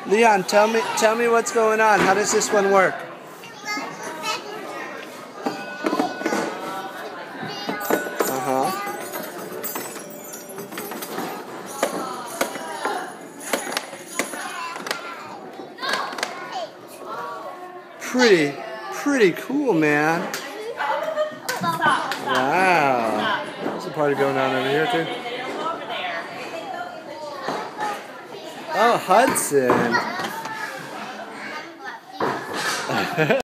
Leon, tell me what's going on. How does this one work? Pretty cool, man. Wow. There's a party going on over here too. Oh, Hudson.